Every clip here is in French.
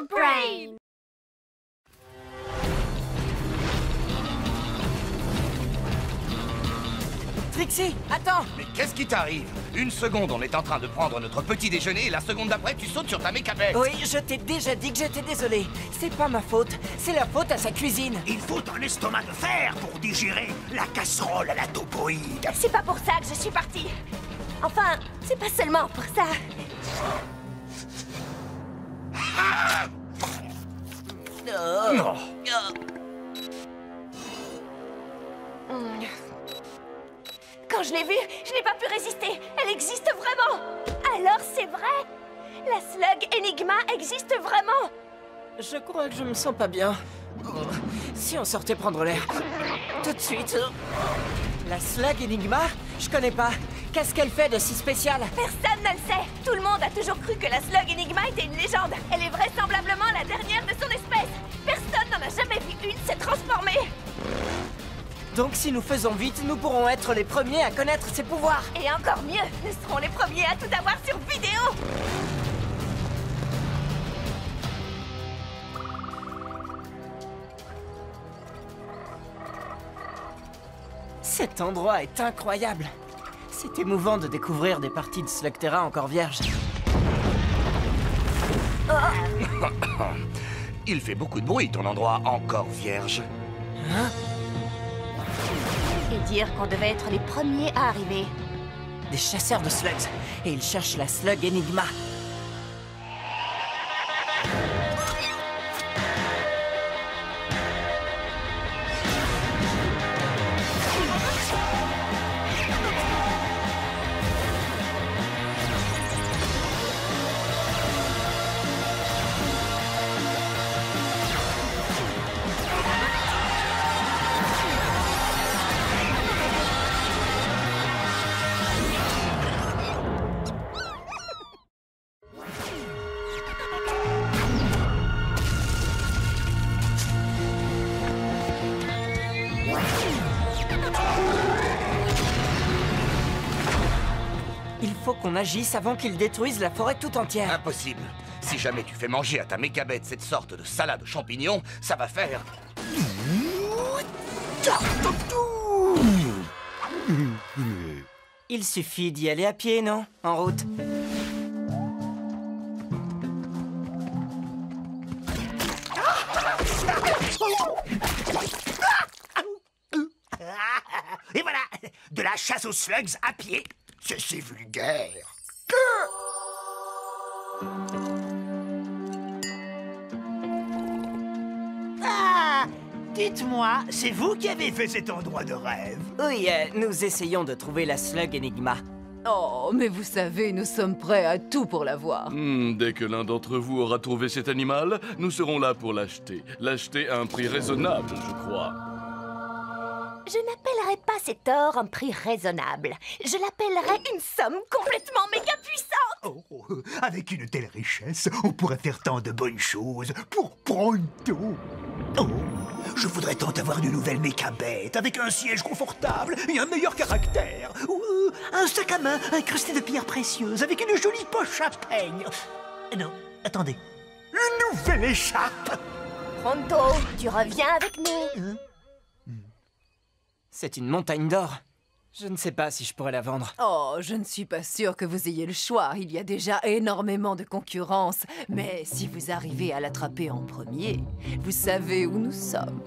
brain. Trixie, attends! Mais qu'est-ce qui t'arrive? Une seconde, on est en train de prendre notre petit déjeuner et la seconde d'après, tu sautes sur ta mécabête. Oui, je t'ai déjà dit que j'étais désolé. C'est pas ma faute, c'est la faute à sa cuisine. Il faut un estomac de fer pour digérer la casserole à la topoïde. C'est pas pour ça que je suis partie. Enfin, c'est pas seulement pour ça. Non. Quand je l'ai vue, je n'ai pas pu résister. Elle existe vraiment. Alors c'est vrai. La slug Enigma existe vraiment. Je crois que je me sens pas bien. Si on sortait prendre l'air. Tout de suite. La slug Enigma? Je connais pas. Qu'est-ce qu'elle fait de si spécial? Personne ne le sait. Tout le monde a toujours cru que la slug Enigma était une légende. Elle est vraisemblablement la dernière de son espèce. Personne n'en a jamais vu une se transformer. Donc si nous faisons vite, nous pourrons être les premiers à connaître ses pouvoirs. Et encore mieux, nous serons les premiers à tout avoir sur vidéo. Cet endroit est incroyable. C'est émouvant de découvrir des parties de Slugterra encore vierges. Il fait beaucoup de bruit, ton endroit encore vierge. Hein? Et dire qu'on devait être les premiers à arriver. Des chasseurs de slugs. Et ils cherchent la slug Enigma. Il faut qu'on agisse avant qu'ils détruisent la forêt tout entière. Impossible. Si jamais tu fais manger à ta mécabête cette sorte de salade aux champignons, ça va faire... Il suffit d'y aller à pied, non? En route. Et voilà, de la chasse aux slugs à pied. C'est vulgaire. Ah, dites-moi, c'est vous qui avez fait cet endroit de rêve? Oui, nous essayons de trouver la slug Enigma. Oh, mais vous savez, nous sommes prêts à tout pour la voir. Dès que l'un d'entre vous aura trouvé cet animal, nous serons là pour l'acheter. L'acheter à un prix raisonnable, je crois. Je n'appellerais pas cet or un prix raisonnable. Je l'appellerais une somme complètement méga puissante. Oh, avec une telle richesse, on pourrait faire tant de bonnes choses pour pronto. Oh, je voudrais tant avoir une nouvelle mécabête avec un siège confortable et un meilleur caractère. Ou un sac à main incrusté de pierres précieuses avec une jolie poche à peigne. Non, attendez. Une nouvelle écharpe. Pronto, tu reviens avec nous. C'est une montagne d'or. Je ne sais pas si je pourrais la vendre. Oh, je ne suis pas sûre que vous ayez le choix. Il y a déjà énormément de concurrence. Mais si vous arrivez à l'attraper en premier, vous savez où nous sommes.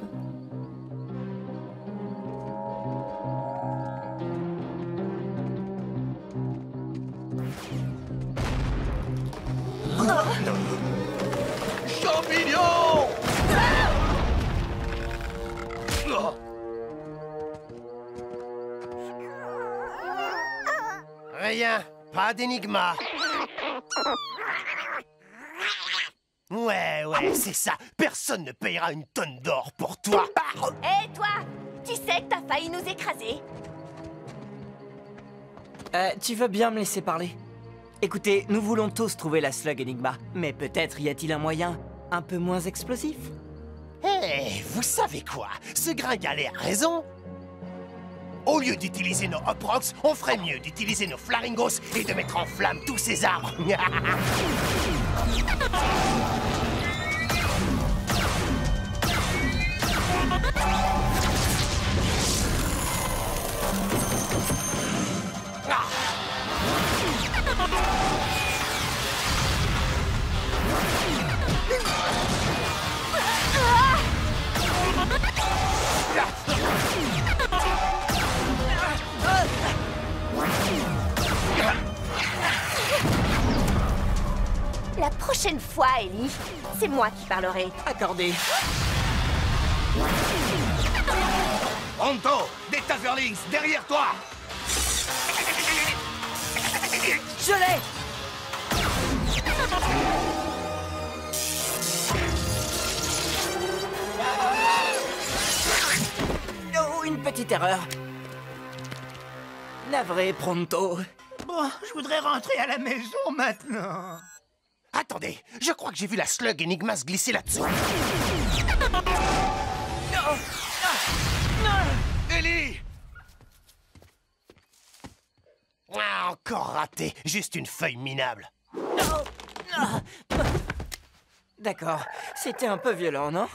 Champignons! Rien, pas d'énigma. Ouais, c'est ça. Personne ne payera une tonne d'or pour toi. Hé, toi, tu sais que t'as failli nous écraser. Tu veux bien me laisser parler? Écoutez, nous voulons tous trouver la slug Enigma. Mais peut-être y a-t-il un moyen un peu moins explosif? Hé, vous savez quoi? Ce gringalet a raison. Au lieu d'utiliser nos Hop Rocks, on ferait mieux d'utiliser nos Flaringos et de mettre en flamme tous ces arbres. La prochaine fois, Ellie, c'est moi qui parlerai. Accordé. Pronto, des Taserlings, derrière toi! Je l'ai! Oh, une petite erreur. Navré, Pronto. Bon, je voudrais rentrer à la maison maintenant. Attendez, je crois que j'ai vu la slug Enigma se glisser là-dessus. Ellie! Ah, encore raté, juste une feuille minable. D'accord, c'était un peu violent, non?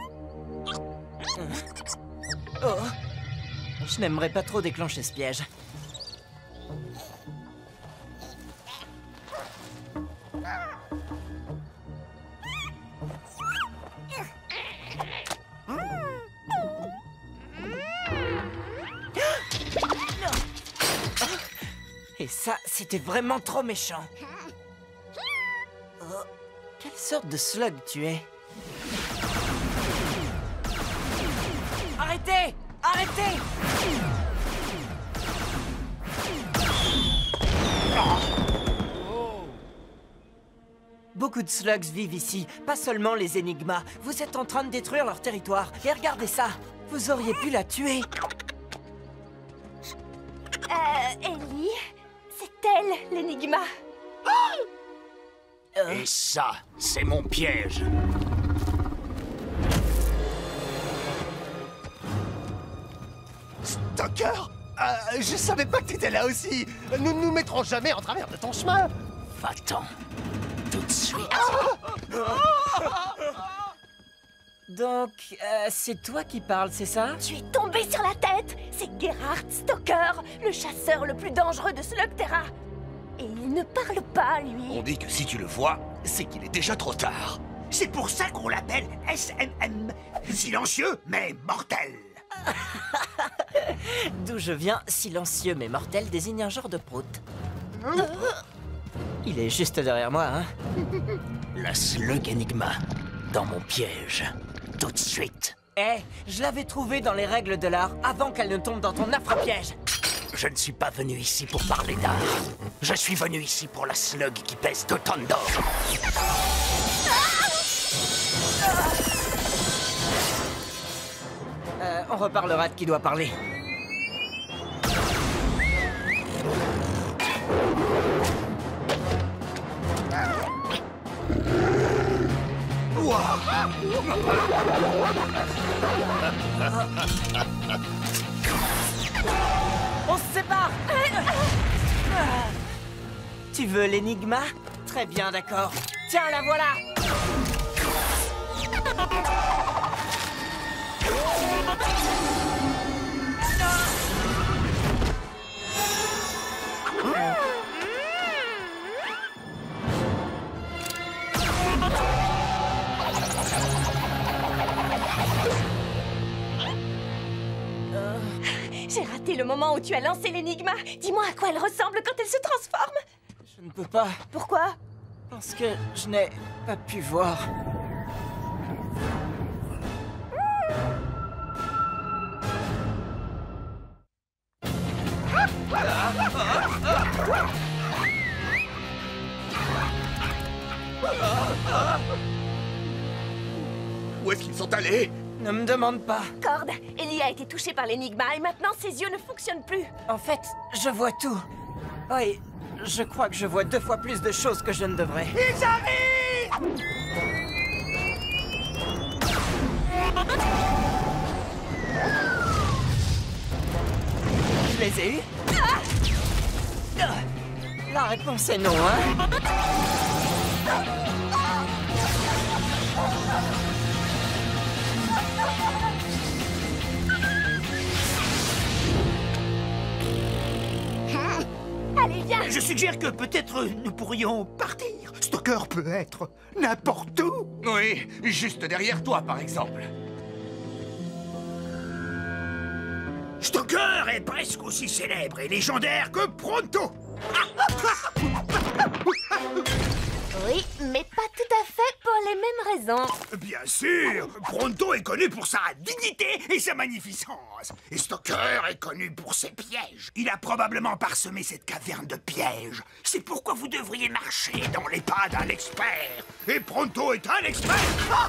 Oh, je n'aimerais pas trop déclencher ce piège. Et ça, c'était vraiment trop méchant. Oh, quelle sorte de slug tu es? Arrêtez! Arrêtez! Beaucoup de slugs vivent ici, pas seulement les Enigmas. Vous êtes en train de détruire leur territoire. Et regardez ça! Vous auriez pu la tuer! Ellie, c'est elle, l'Enigma. Et ça, c'est mon piège. Stalker, je savais pas que t'étais là aussi. Nous ne nous mettrons jamais en travers de ton chemin. Va-t'en. Tout de suite. Donc, c'est toi qui parles, c'est ça? Tu es tombé sur la tête. C'est Gerhard Stalker, le chasseur le plus dangereux de Slugterra. Et il ne parle pas, lui. On dit que si tu le vois, c'est qu'il est déjà trop tard. C'est pour ça qu'on l'appelle SMM. Silencieux, mais mortel. D'où je viens, silencieux mais mortel désigne un genre de prout. Il est juste derrière moi, hein? La slug Enigma, dans mon piège. Tout de suite. Eh, je l'avais trouvée dans les règles de l'art avant qu'elle ne tombe dans ton affreux piège. Je ne suis pas venu ici pour parler d'art. Je suis venu ici pour la slug qui pèse 2 tonnes d'or. On reparlera de qui doit parler. On se sépare. Tu veux l'Enigma? Très bien, d'accord. Tiens, la voilà. J'ai raté le moment où tu as lancé l'Enigma. Dis-moi à quoi elle ressemble quand elle se transforme. Je ne peux pas, Pourquoi? parce que je n'ai pas pu voir. Où est-ce qu'ils sont allés? Ne me demande pas. Cord, Ellie a été touchée par l'Enigma et maintenant ses yeux ne fonctionnent plus. En fait, je vois tout. Oui, je crois que je vois 2 fois plus de choses que je ne devrais. Ils arrivent! Je les ai eus. La réponse est non, hein? bien. Je suggère que peut-être nous pourrions partir. Stoker peut être n'importe où. Oui, juste derrière toi, par exemple. Stoker est presque aussi célèbre et légendaire que Pronto. Oui, mais pas tout à fait pour les mêmes raisons. Bien sûr, Pronto est connu pour sa dignité et sa magnificence. Et Stoker est connu pour ses pièges. Il a probablement parsemé cette caverne de pièges. C'est pourquoi vous devriez marcher dans les pas d'un expert. Et Pronto est un expert. Ah,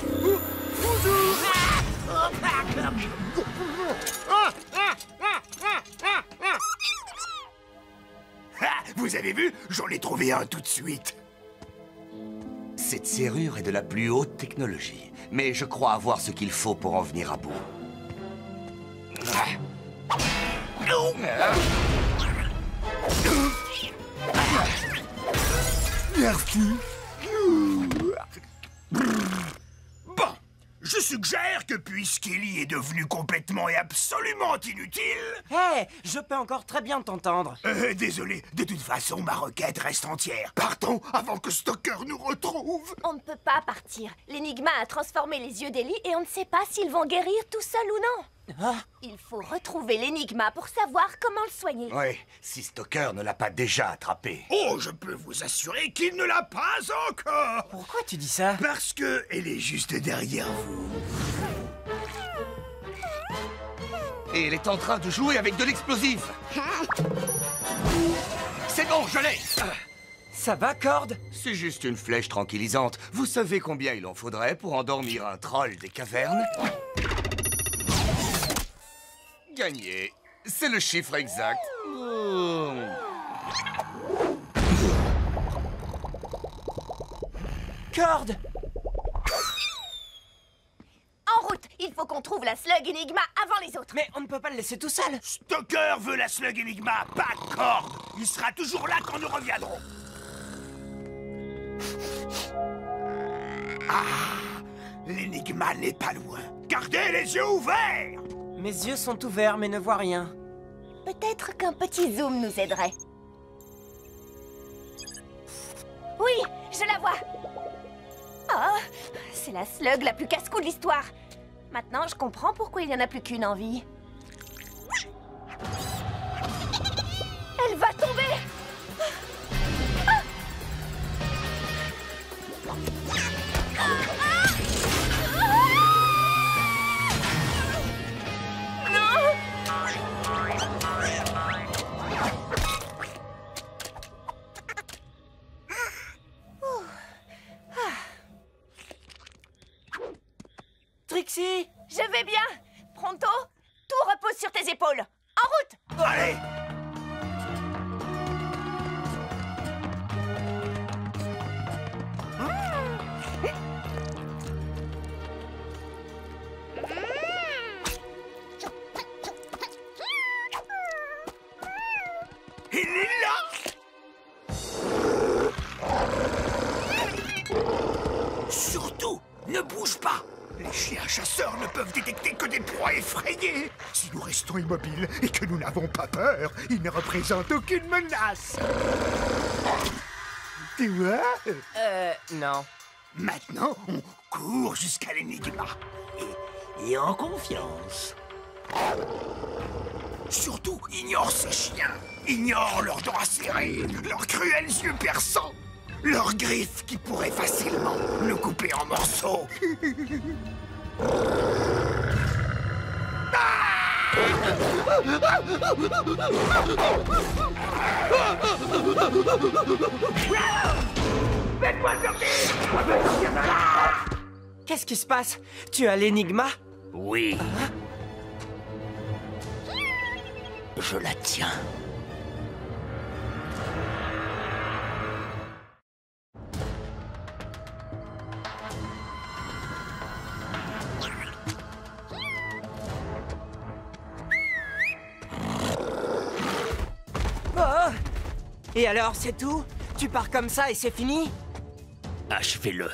vous avez vu? J'en ai trouvé un tout de suite. Cette serrure est de la plus haute technologie, mais je crois avoir ce qu'il faut pour en venir à bout. Merci. Bon, je suggère que puisqu'Ellie est devenue complètement et absolument inutile... Hé, je peux encore très bien t'entendre. Désolé, de toute façon, ma requête reste entière. Partons avant que Stoker nous retrouve. On ne peut pas partir. L'énigma a transformé les yeux d'Ellie et on ne sait pas s'ils vont guérir tout seuls ou non. Ah, Il faut retrouver l'énigma pour savoir comment le soigner. Oui, si Stoker ne l'a pas déjà attrapé. Oh, je peux vous assurer qu'il ne l'a pas encore. pourquoi tu dis ça? Parce que elle est juste derrière vous. Et elle est en train de jouer avec de l'explosif. C'est bon, je l'ai. Ça va, Corde? C'est juste une flèche tranquillisante. Vous savez combien il en faudrait pour endormir un troll des cavernes? Gagné. C'est le chiffre exact. Corde! En route, il faut qu'on trouve la slug énigma avant les autres. Mais on ne peut pas le laisser tout seul. Stoker veut la slug énigma, pas de corde. Il sera toujours là quand nous reviendrons. Ah, l'énigma n'est pas loin. Gardez les yeux ouverts. Mes yeux sont ouverts mais ne voient rien. Peut-être qu'un petit zoom nous aiderait. Oui, je la vois. Oh, c'est la slug la plus casse-cou de l'histoire. Maintenant, je comprends pourquoi il n'y en a plus qu'une en vie. Elle va tomber. Trixie! Je vais bien. Pronto, tout repose sur tes épaules. En route. Allez. Il est là. Surtout, ne bouge pas. Les chiens chasseurs ne peuvent détecter que des proies effrayées. Si nous restons immobiles et que nous n'avons pas peur, ils ne représentent aucune menace. Tu vois? Non. Maintenant, on court jusqu'à l'énigma. Et en confiance. Surtout, ignore ces chiens. Ignore leurs dents acérées, leurs cruels yeux perçants, leurs griffes qui pourraient facilement nous couper en morceaux. Faites-moi sortir! Je veux sortir de là! Qu'est-ce qui se passe? Tu as l'énigma? Oui. Je la tiens. Oh! Et alors, c'est tout? Tu pars comme ça et c'est fini? Achevez-le.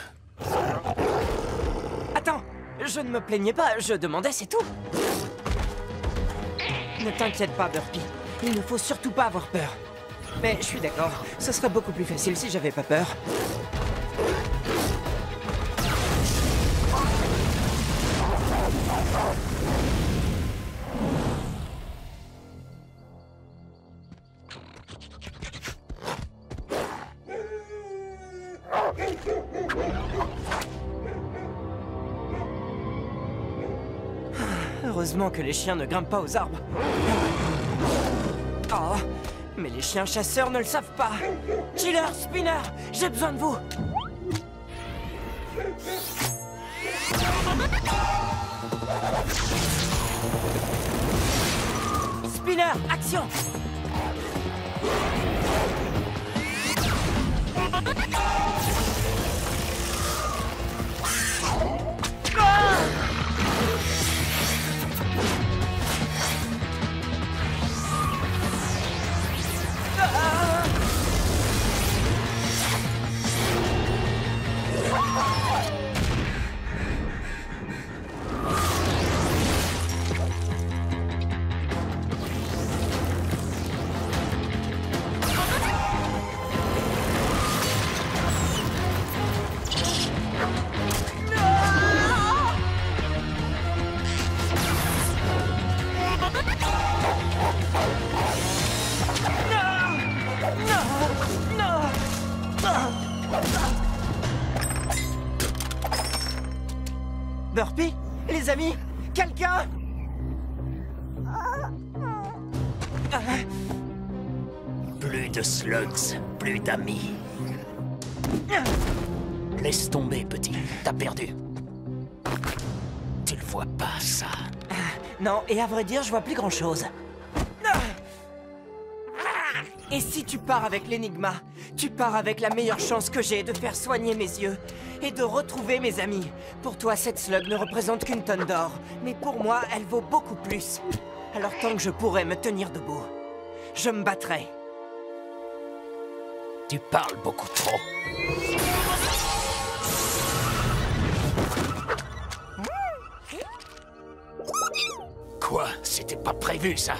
Attends, je ne me plaignais pas, je demandais, c'est tout. Ne t'inquiète pas, Burpee. Il ne faut surtout pas avoir peur. Mais je suis d'accord, ce serait beaucoup plus facile si j'avais pas peur. Heureusement que les chiens ne grimpent pas aux arbres. Oh, mais les chiens chasseurs ne le savent pas. Chiller, Spinner, j'ai besoin de vous. Spinner, action! Burpee? Les amis? Quelqu'un? Plus de slugs, plus d'amis. Laisse tomber, petit. T'as perdu. Tu le vois pas, ça? Non, et à vrai dire, je vois plus grand-chose. Et si tu pars avec l'Enigma, tu pars avec la meilleure chance que j'ai de faire soigner mes yeux et de retrouver mes amis. Pour toi, cette slug ne représente qu'une tonne d'or, mais pour moi, elle vaut beaucoup plus. Alors tant que je pourrai me tenir debout, je me battrai. Tu parles beaucoup trop. Quoi? C'était pas prévu, ça?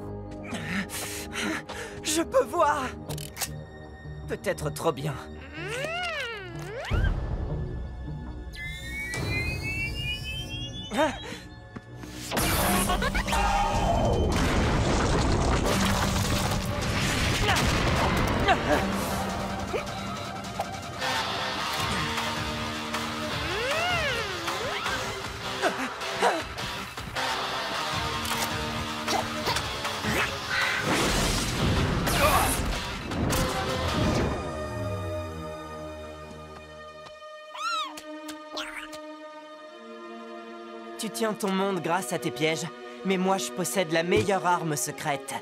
Je peux voir. Peut-être trop bien. Tu tiens ton monde grâce à tes pièges, mais moi je possède la meilleure arme secrète.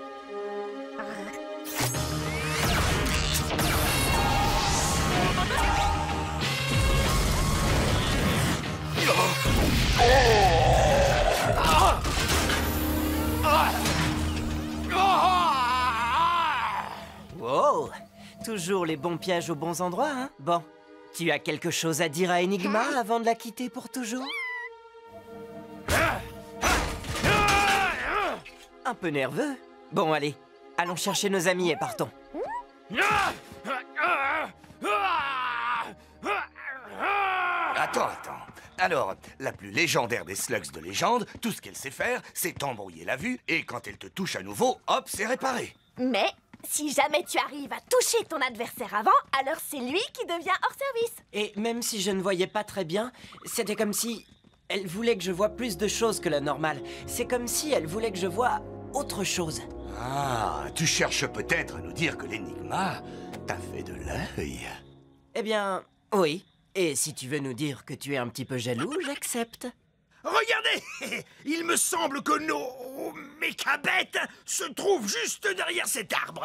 Wow! Toujours les bons pièges aux bons endroits, hein? Bon, tu as quelque chose à dire à Enigma avant de la quitter pour toujours? Un peu nerveux? Bon, allez, allons chercher nos amis et partons. Attends. Alors, la plus légendaire des slugs de légende, tout ce qu'elle sait faire, c'est t'embrouiller la vue, et quand elle te touche à nouveau, hop, c'est réparé. Mais si jamais tu arrives à toucher ton adversaire avant, alors c'est lui qui devient hors service. Et même si je ne voyais pas très bien, c'était comme si elle voulait que je voie plus de choses que la normale. C'est comme si elle voulait que je voie autre chose. Ah, tu cherches peut-être à nous dire que l'Enigma t'a fait de l'œil. Eh bien, oui. Et si tu veux nous dire que tu es un petit peu jaloux, j'accepte. Regardez! Il me semble que nos mécabêtes se trouvent juste derrière cet arbre.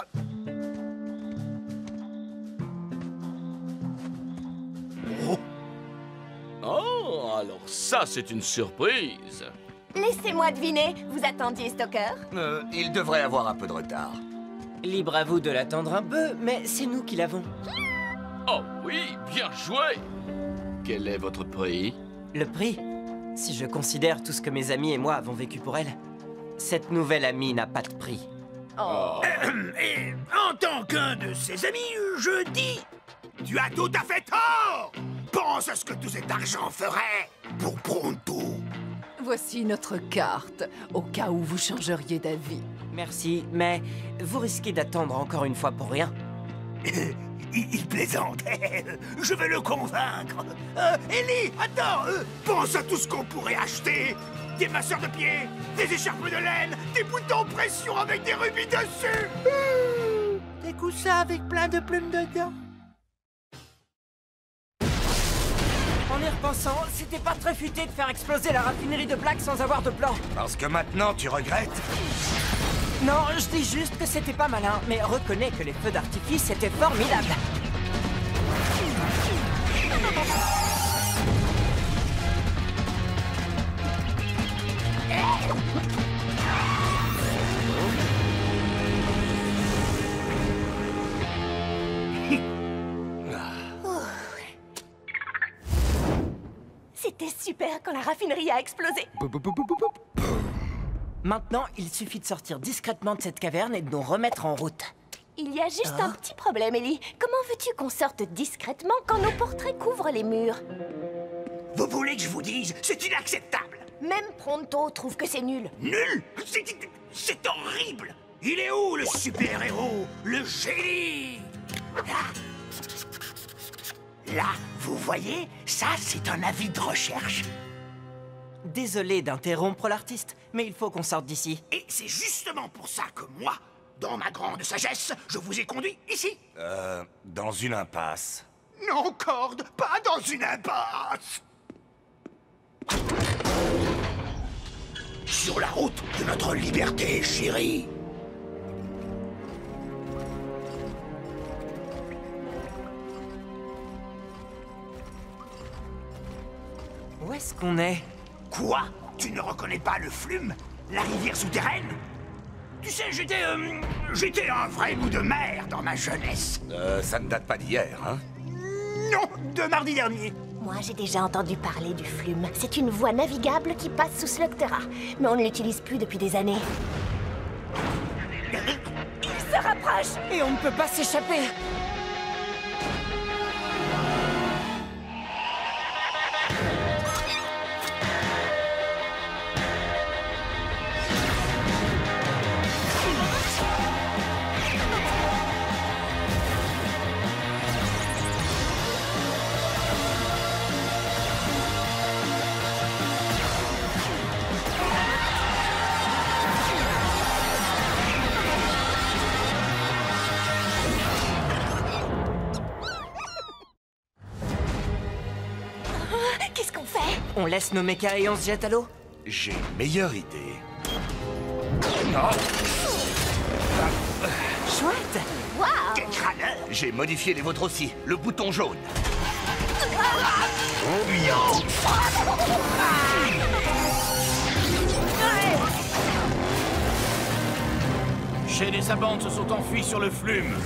Oh, alors ça, c'est une surprise. Laissez-moi deviner, vous attendiez Stalker? Il devrait avoir un peu de retard. Libre à vous de l'attendre un peu, mais c'est nous qui l'avons. Oh oui, bien joué. Quel est votre prix? Le prix? Si je considère tout ce que mes amis et moi avons vécu pour elle, cette nouvelle amie n'a pas de prix. Et en tant qu'un de ses amis, je dis... Tu as tout à fait tort! Pense à ce que tout cet argent ferait pour Pronto. Voici notre carte, au cas où vous changeriez d'avis. Merci, mais vous risquez d'attendre encore une fois pour rien. Il plaisante. Je vais le convaincre. Ellie, attends. Pense à tout ce qu'on pourrait acheter. Des masseurs de pieds, des écharpes de laine, des boutons pression avec des rubis dessus. Des coussins avec plein de plumes dedans. En y repensant, c'était pas très futé de faire exploser la raffinerie de Black sans avoir de plan. Parce que maintenant, tu regrettes? Non, je dis juste que c'était pas malin, mais reconnais que les feux d'artifice étaient formidables. C'était super quand la raffinerie a explosé. Maintenant, il suffit de sortir discrètement de cette caverne et de nous remettre en route. Il y a juste un petit problème, Ellie. Comment veux-tu qu'on sorte discrètement quand nos portraits couvrent les murs? Vous voulez que je vous dise? C'est inacceptable. Même Pronto trouve que c'est nul. Nul? C'est horrible. Il est où le super-héros? Le génie? Là, vous voyez? Ça, c'est un avis de recherche. Désolé d'interrompre l'artiste, mais il faut qu'on sorte d'ici. Et c'est justement pour ça que moi, dans ma grande sagesse, je vous ai conduit ici. Dans une impasse. Non, Corde, pas dans une impasse. Sur la route de notre liberté, chérie. Où est-ce qu'on est? Quoi? Tu ne reconnais pas le Flume? La rivière souterraine? Tu sais, j'étais un vrai bout de mer dans ma jeunesse. Ça ne date pas d'hier, hein? Non, de mardi dernier. Moi, j'ai déjà entendu parler du Flume. C'est une voie navigable qui passe sous Slugterra, mais on ne l'utilise plus depuis des années. Il se rapproche! Et on ne peut pas s'échapper! Qu'est-ce qu'on fait? On laisse nos mechas et on se jette à l'eau? J'ai une meilleure idée. Non, Chouette! Waouh! Quel crâneur! j'ai modifié les vôtres aussi. Le bouton jaune. Shane et sa bande se sont enfuis sur le Flume.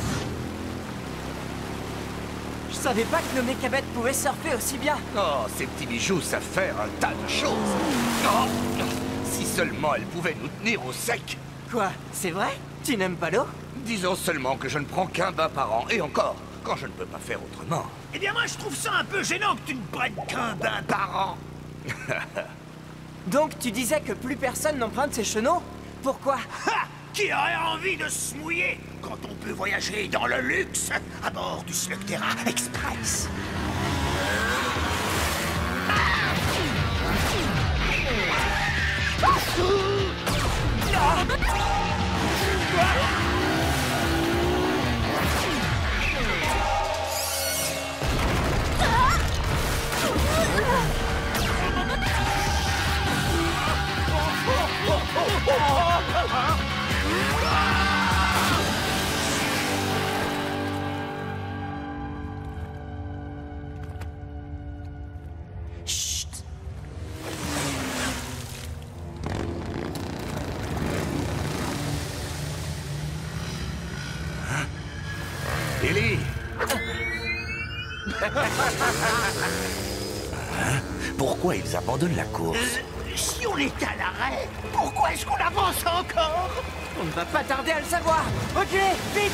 Je savais pas que nos mechabêtes pouvaient surfer aussi bien. Oh, ces petits bijoux savent faire un tas de choses. Oh, si seulement elles pouvaient nous tenir au sec. Quoi? C'est vrai? Tu n'aimes pas l'eau? Disons seulement que je ne prends qu'un bain par an, et encore, quand je ne peux pas faire autrement. Eh bien, moi, je trouve ça un peu gênant que tu ne prennes qu'un bain par an. Donc tu disais que plus personne n'emprunte ces chenaux? Pourquoi? Ha! Qui aurait envie de se mouiller quand on peut voyager dans le luxe à bord du Slugterra Express? Chut! Ellie! Pourquoi ils abandonnent la course? Si on est à l'arrêt, pourquoi est-ce qu'on avance encore? On ne va pas tarder à le savoir. Reculez, vite!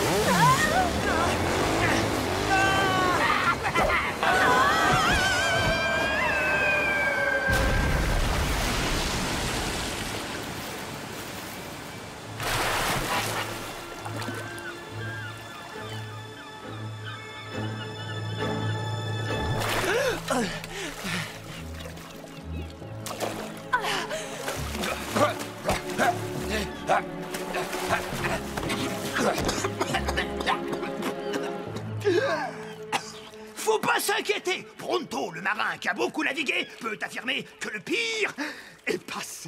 Faut pas s'inquiéter. Pronto, le marin qui a beaucoup navigué, peut affirmer que le pire est passé.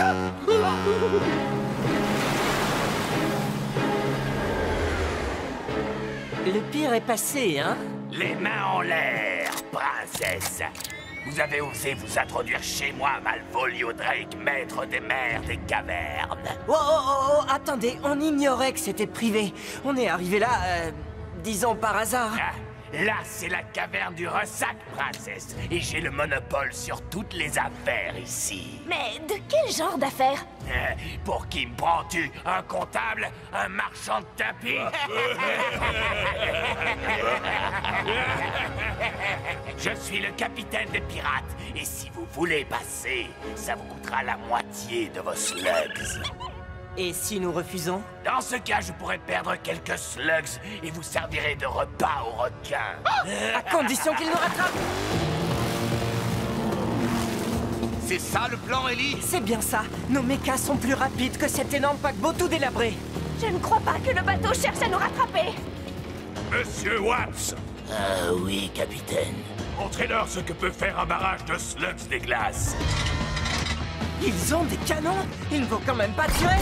Le pire est passé, hein? Les mains en l'air, princesse. Vous avez osé vous introduire chez moi, Malvolio Drake, maître des mers des cavernes. Oh, attendez, on ignorait que c'était privé. On est arrivé là, disons par hasard. Ah, là, c'est la caverne du Ressac, princesse. Et j'ai le monopole sur toutes les affaires ici. Mais de quel genre d'affaires? Pour qui me prends-tu? Un comptable? Un marchand de tapis? Je suis le capitaine des pirates. Et si vous voulez passer, ça vous coûtera la moitié de vos slugs. Et si nous refusons? Dans ce cas, je pourrais perdre quelques slugs et vous servirez de repas aux requins. À condition qu'il nous rattrape! C'est ça le plan, Ellie? C'est bien ça. Nos mechas sont plus rapides que cet énorme paquebot tout délabré. Je ne crois pas que le bateau cherche à nous rattraper. Monsieur Watts! Ah oui, capitaine. Montrez-leur ce que peut faire un barrage de slugs des glaces. Ils ont des canons? Il ne faut quand même pas tirer!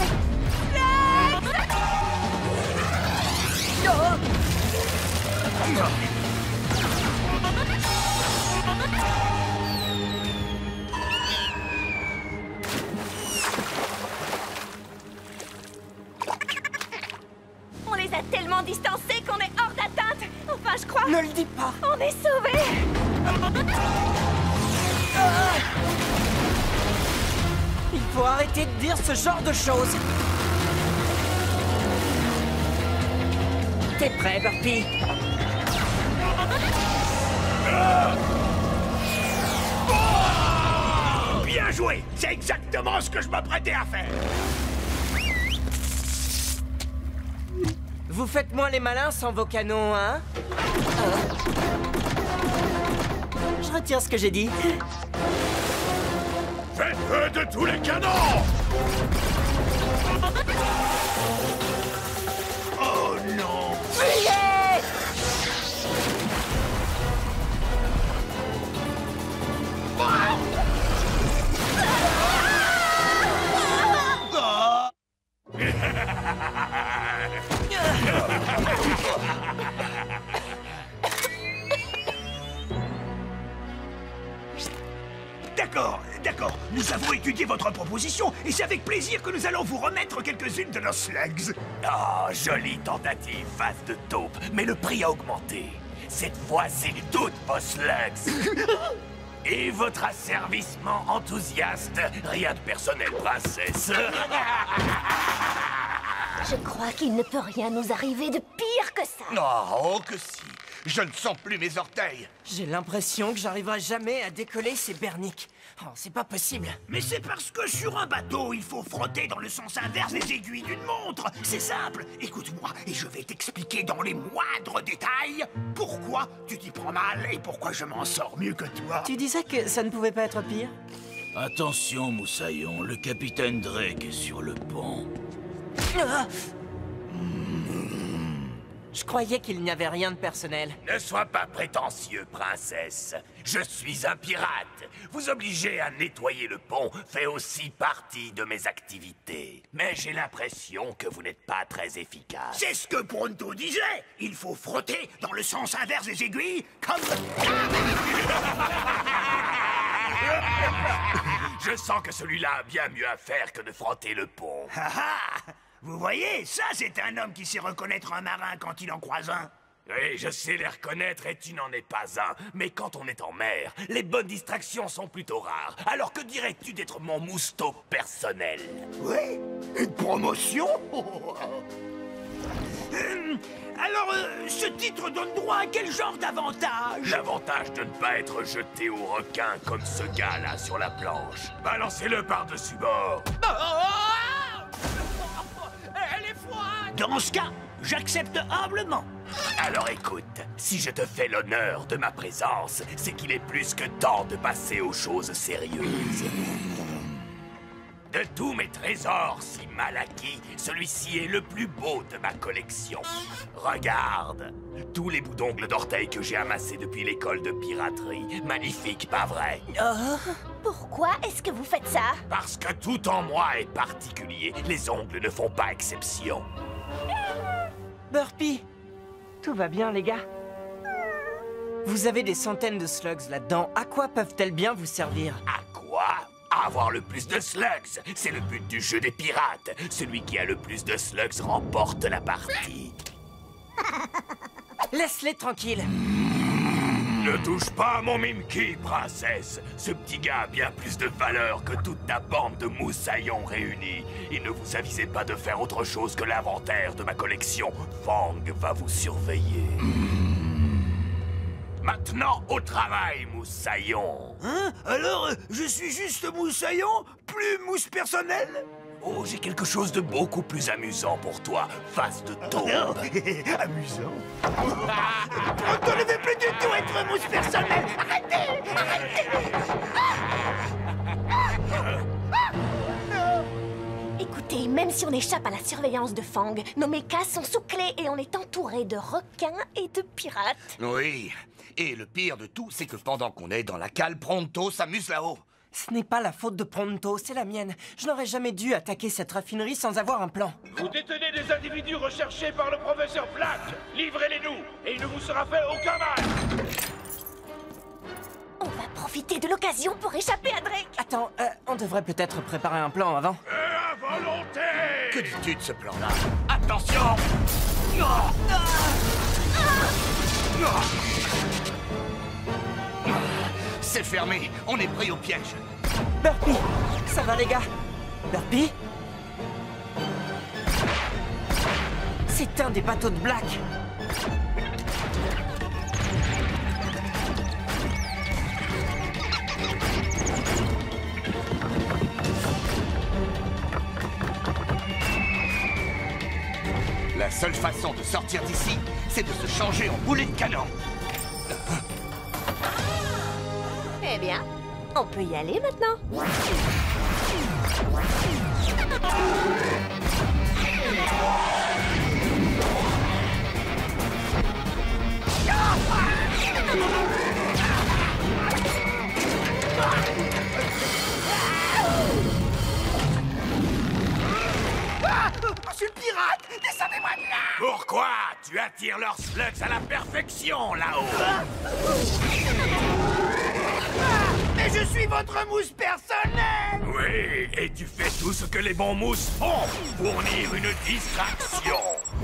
On les a tellement distancés qu'on est hors d'atteinte. Enfin, je crois. Ne le dis pas! On est sauvés. Il faut arrêter de dire ce genre de choses. T'es prêt, Burpee? Bien joué. C'est exactement ce que je m'apprêtais à faire. Vous faites moins les malins sans vos canons, hein? Je retire ce que j'ai dit. Faites feu de tous les canons! Oh non. D'accord. Nous avons étudié votre proposition et c'est avec plaisir que nous allons vous remettre quelques-unes de nos slugs. Oh, jolie tentative, face de taupe, mais le prix a augmenté. Cette fois, c'est toutes vos slugs. Et votre asservissement enthousiaste. Rien de personnel, princesse. Je crois qu'il ne peut rien nous arriver de pire que ça. Oh, que si. Je ne sens plus mes orteils. J'ai l'impression que j'arriverai jamais à décoller ces berniques. Oh, c'est pas possible. Mais c'est parce que sur un bateau, il faut frotter dans le sens inverse des aiguilles d'une montre. C'est simple. Écoute-moi et je vais t'expliquer dans les moindres détails pourquoi tu t'y prends mal et pourquoi je m'en sors mieux que toi. Tu disais que ça ne pouvait pas être pire? Attention, Moussaillon, le capitaine Drake est sur le pont. Ah! Je croyais qu'il n'y avait rien de personnel. Ne sois pas prétentieux, princesse. Je suis un pirate. Vous obliger à nettoyer le pont fait aussi partie de mes activités. Mais j'ai l'impression que vous n'êtes pas très efficace. C'est ce que Pronto disait. Il faut frotter dans le sens inverse des aiguilles comme... Je sens que celui-là a bien mieux à faire que de frotter le pont. Vous voyez, ça c'est un homme qui sait reconnaître un marin quand il en croise un. Oui, je sais les reconnaître et tu n'en es pas un. Mais quand on est en mer, les bonnes distractions sont plutôt rares. Alors que dirais-tu d'être mon mousto personnel? Oui, une promotion. Alors, ce titre donne droit à quel genre d'avantage? L'avantage de ne pas être jeté au requin comme ce gars-là sur la planche. Balancez-le par-dessus bord. Elle est froide. Dans ce cas, j'accepte humblement. Alors écoute, si je te fais l'honneur de ma présence, c'est qu'il est plus que temps de passer aux choses sérieuses. De tous mes trésors si mal acquis, celui-ci est le plus beau de ma collection. Regarde, tous les bouts d'ongles d'orteil que j'ai amassés depuis l'école de piraterie. Magnifique, pas vrai? Pourquoi est-ce que vous faites ça? Parce que tout en moi est particulier. Les ongles ne font pas exception. Burpy! Tout va bien, les gars? Vous avez des centaines de slugs là-dedans. À quoi peuvent-elles bien vous servir? À quoi? À avoir le plus de slugs. C'est le but du jeu des pirates. Celui qui a le plus de slugs remporte la partie. Laisse-les tranquilles. Ne touche pas à mon Mimki, princesse. Ce petit gars a bien plus de valeur que toute ta bande de moussaillons réunis. Et ne vous avisez pas de faire autre chose que l'inventaire de ma collection. Fang va vous surveiller. Maintenant, au travail, moussaillon. Hein? Alors, je suis juste moussaillon, plus mousse personnel? Oh, j'ai quelque chose de beaucoup plus amusant pour toi, face de taupe. Amusant. On ne devait plus du tout être mousse personnel. Arrêtez! Écoutez, même si on échappe à la surveillance de Fang, nos mechas sont sous clé et on est entouré de requins et de pirates. Oui. Et le pire de tout, c'est que pendant qu'on est dans la cale, Pronto s'amuse là-haut. Ce n'est pas la faute de Pronto, c'est la mienne. Je n'aurais jamais dû attaquer cette raffinerie sans avoir un plan. Vous détenez des individus recherchés par le professeur Black. Livrez-les-nous, et il ne vous sera fait aucun mal. On va profiter de l'occasion pour échapper à Drake. Attends, on devrait peut-être préparer un plan avant. Et à volonté. Que dis-tu de ce plan-là? Attention! C'est fermé, on est pris au piège. Burpy! Ça va, les gars? Burpy? C'est un des bateaux de Black. La seule façon de sortir d'ici, c'est de se changer en boulet de canon. Eh bien, on peut y aller maintenant. Monsieur le pirate, descendez-moi de là! Pourquoi? Tu attires leurs slugs à la perfection, là-haut. Mais je suis votre mousse personnelle! Oui, et tu fais tout ce que les bons mousses font. Fournir une distraction.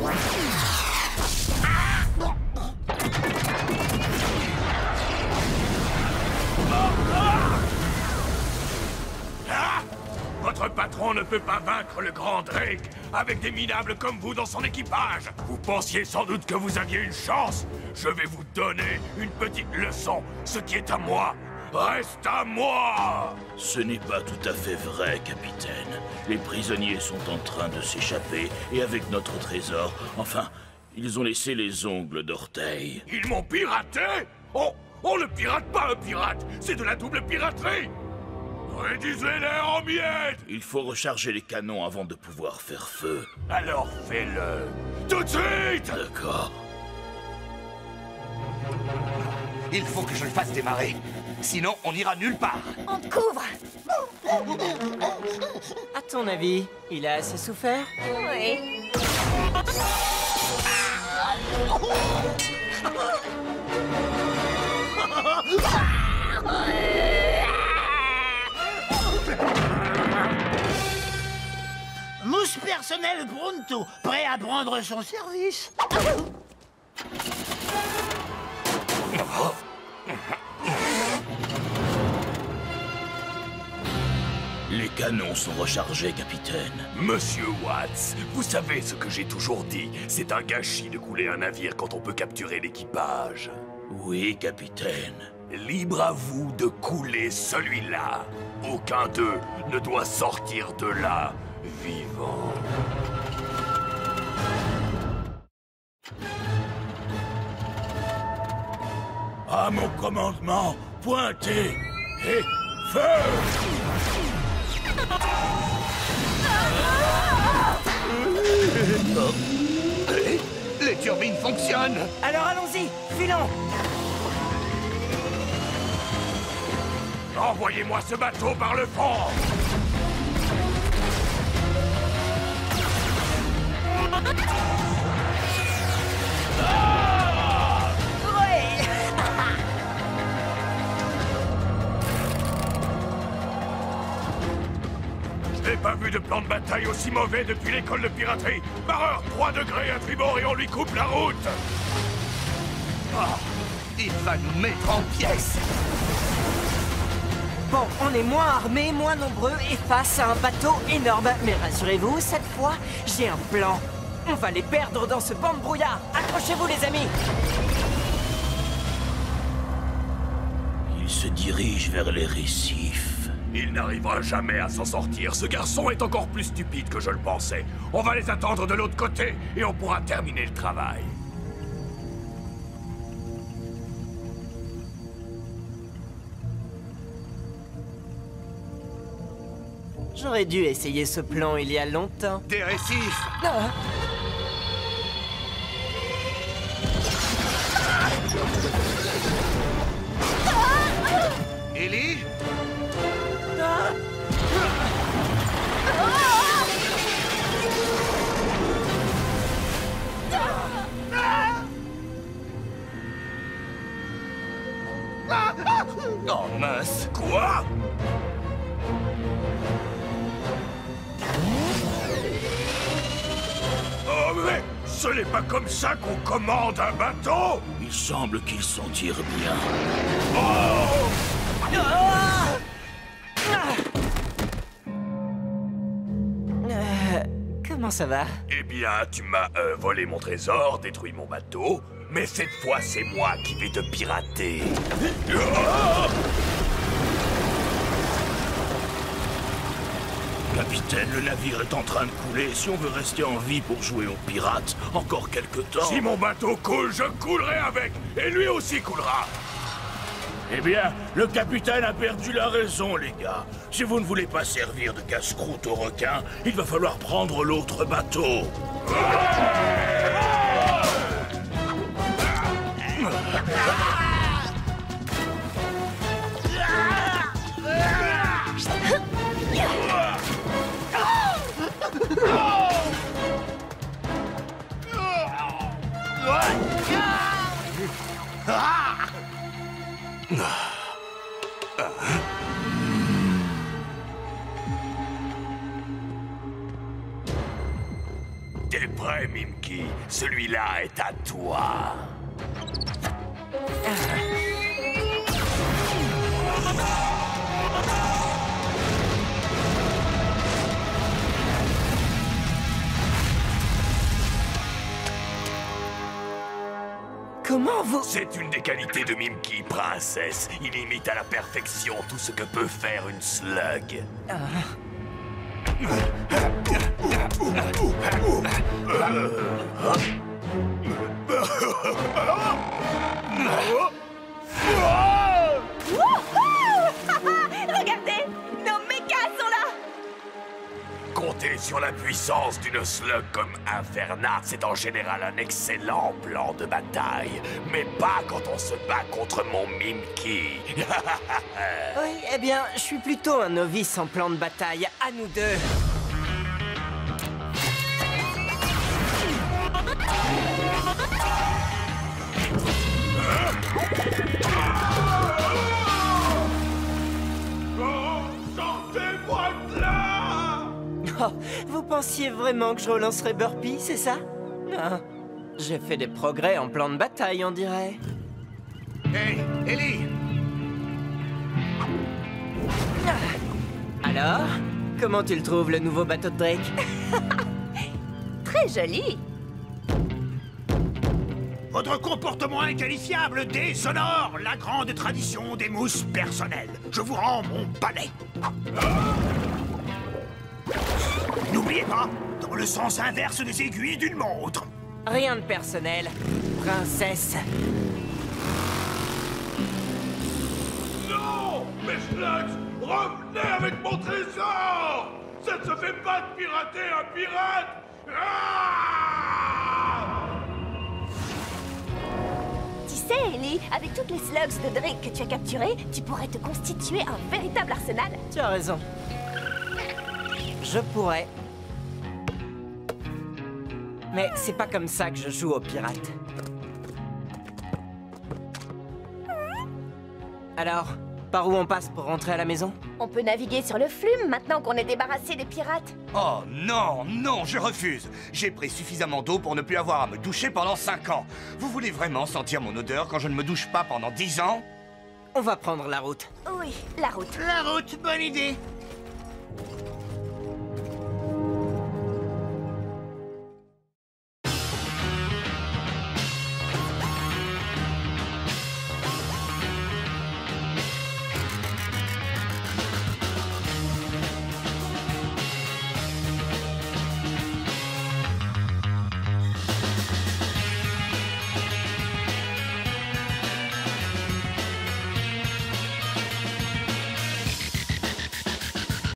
Ah! Votre patron ne peut pas vaincre le grand Drake avec des minables comme vous dans son équipage. Vous pensiez sans doute que vous aviez une chance. Je vais vous donner une petite leçon. Ce qui est à moi reste à moi. Ce n'est pas tout à fait vrai, capitaine. Les prisonniers sont en train de s'échapper, et avec notre trésor, enfin, ils ont laissé les ongles d'orteil. Ils m'ont piraté? On ne pirate pas un pirate. C'est de la double piraterie. Réduisez-les en miettes. Il faut recharger les canons avant de pouvoir faire feu. Alors fais-le. Tout de suite. D'accord. Il faut que je le fasse démarrer. Sinon, on n'ira nulle part. On te couvre. À ton avis, il a assez souffert? Oui. Mousse personnelle Pronto, prêt à prendre son service. Les canons sont rechargés, capitaine. Monsieur Watts, vous savez ce que j'ai toujours dit. C'est un gâchis de couler un navire quand on peut capturer l'équipage. Oui, capitaine. Libre à vous de couler celui-là. Aucun d'eux ne doit sortir de là vivant. À mon commandement, pointez et feu! Les turbines fonctionnent. Alors allons-y, filons. Envoyez-moi ce bateau par le fond. Je n'ai pas vu de plan de bataille aussi mauvais depuis l'école de piraterie. Barreur, 3 degrés à tribord et on lui coupe la route. Oh, il va nous mettre en pièces. Bon, on est moins armés, moins nombreux et face à un bateau énorme. Mais rassurez-vous, cette fois, j'ai un plan. On va les perdre dans ce banc de brouillard. Accrochez-vous, les amis. Il se dirige vers les récifs. Il n'arrivera jamais à s'en sortir. Ce garçon est encore plus stupide que je le pensais. On va les attendre de l'autre côté et on pourra terminer le travail. J'aurais dû essayer ce plan il y a longtemps. Des récifs. Ah. Ellie? Oh mince. Quoi? Oh mais ce n'est pas comme ça qu'on commande un bateau! Il semble qu'il s'en tire bien. Comment ça va? Eh bien, tu m'as volé mon trésor, détruit mon bateau, mais cette fois, c'est moi qui vais te pirater. Capitaine, le navire est en train de couler. Si on veut rester en vie pour jouer aux pirates, encore quelque temps... Si mon bateau coule, je coulerai avec, et lui aussi coulera. Eh bien, le capitaine a perdu la raison, les gars. Si vous ne voulez pas servir de casse-croûte aux requins, il va falloir prendre l'autre bateau. T'es prêt, Mimki? Celui-là est à toi. Comment vous... C'est une des qualités de Mimki, princesse. Il imite à la perfection tout ce que peut faire une slug. Regardez, nos mechas sont là. Compter sur la puissance d'une slug comme Inferna, c'est en général un excellent plan de bataille. Mais pas quand on se bat contre mon Mimki. Oui, eh bien, je suis plutôt un novice en plan de bataille. À nous deux. Sortez-moi de là! Oh, vous pensiez vraiment que je relancerais Burpee, c'est ça? Non. J'ai fait des progrès en plan de bataille, on dirait. Hey, Ellie! Alors, comment tu le trouves, le nouveau bateau de Drake? Très joli. Votre comportement inqualifiable déshonore la grande tradition des mousses personnelles. Je vous rends mon balai. N'oubliez pas, dans le sens inverse des aiguilles d'une montre. Rien de personnel, princesse. Non! Mes Slugs, revenez avec mon trésor! Ça ne se fait pas de pirater un pirate! Ah! Tu sais, Ellie, avec toutes les slugs de Drake que tu as capturées, tu pourrais te constituer un véritable arsenal. Tu as raison. Je pourrais. Mais c'est pas comme ça que je joue aux pirates. Alors, par où on passe pour rentrer à la maison? On peut naviguer sur le flume maintenant qu'on est débarrassé des pirates. Oh non, non, je refuse. J'ai pris suffisamment d'eau pour ne plus avoir à me doucher pendant 5 ans. Vous voulez vraiment sentir mon odeur quand je ne me douche pas pendant 10 ans? On va prendre la route. Oui, la route. La route, bonne idée.